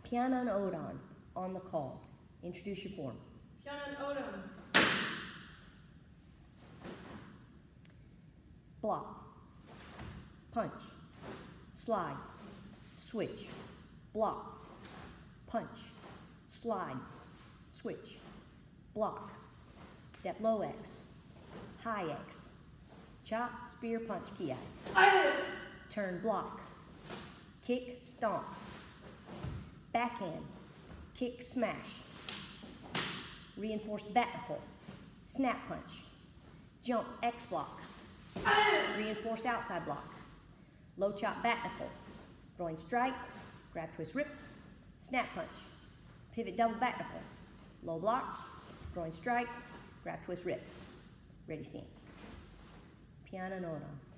Pianan Odon on the call. Introduce your form. Pianan Odon. Block, punch, slide, switch, block, punch, slide, switch, block, step low X, high X, chop, spear, punch, ki. Turn, block, kick, stomp, backhand, kick, smash, reinforce back knuckle, snap punch, jump, X block, reinforce outside block, low chop, back knuckle, groin strike, grab, twist, rip, snap punch, pivot, double back knuckle, low block, groin strike, grab, twist, rip. Ready, stance. Pianan Odon.